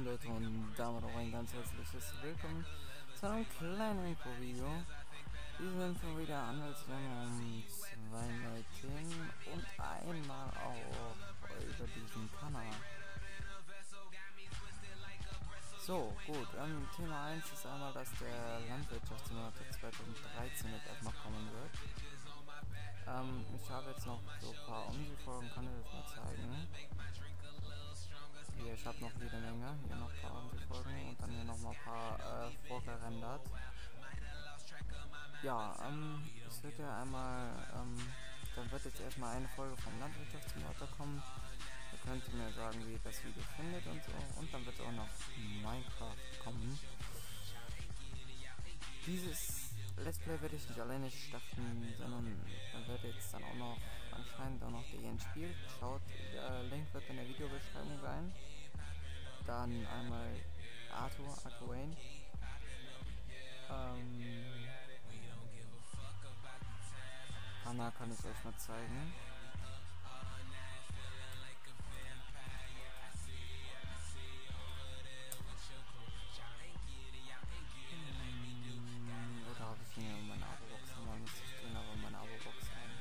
Moin Leute und damit auch ein ganz herzliches Willkommen zu einem kleinen Info-Video. Diese Info wieder handelt sich um zwei neue Themen und einmal auch über diesen Kanal. So, gut, Thema 1 ist einmal, dass der Landwirtschaftssimulator 2013 jetzt erstmal kommen wird. Ich habe jetzt noch so ein paar Omsi-Folgen, kann ich euch mal zeigen. Hier, ich habe noch jede Menge, hier noch ein paar Omsi-Folgen und dann hier noch mal ein paar vorgerendert. Ja, es wird ja einmal, dann wird jetzt erstmal eine Folge vom Landwirtschaftssimulator kommen. Ihr könnt mir sagen, wie ihr das Video findet und so. Und dann wird auch noch Minecraft kommen. Dieses Let's Play werde ich nicht alleine starten, sondern dann wird jetzt dann auch noch anscheinend auch noch der Jens spielt. Schaut, der Link wird in der Videobeschreibung sein. Dann einmal Arthur Wayne. Anna kann ich euch mal zeigen. Oder habe ich mir meine Abo-Box nochmal nicht zu stehen, aber meine Abo-Box ein.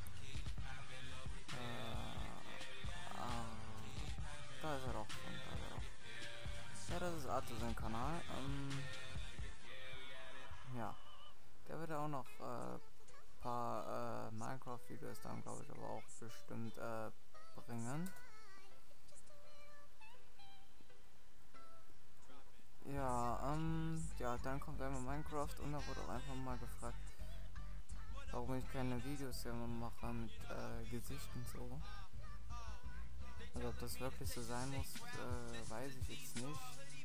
Da ist er doch schon, da ist er doch. Ja, das ist Arthur sein Kanal. Ja, der wird auch noch paar Minecraft-Videos dann, glaube ich, aber auch bestimmt bringen. Ja, ja, dann kommt einmal Minecraft und da wurde auch einfach mal gefragt, warum ich keine Videos immer mache mit Gesicht und so. Also ob das wirklich so sein muss, weiß ich jetzt nicht.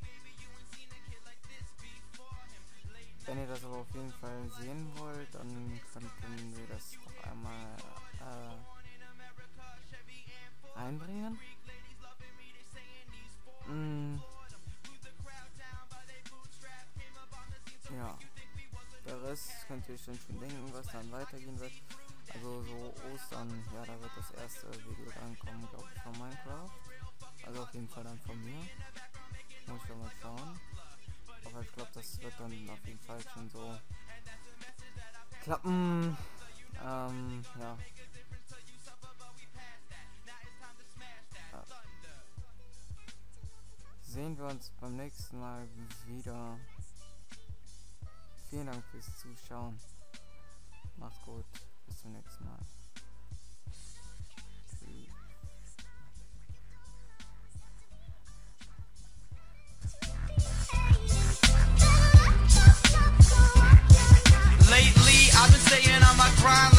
Wenn ihr das aber auf jeden Fall sehen wollt, dann könnten wir das doch einmal einbringen. Ja, der Rest könnt ihr euch dann schon denken, was dann weitergehen wird. Also so Ostern, ja, da wird das erste Video dann kommen, glaube ich, von Minecraft. Also auf jeden Fall dann von mir. Muss ich mal schauen. Aber ich glaube, das wird dann auf jeden Fall schon so klappen. Ja. Sehen wir uns beim nächsten Mal wieder. Vielen Dank fürs Zuschauen. Macht's gut. Bis zum nächsten Mal. Tschüss. Lately, I've been staying on my grind.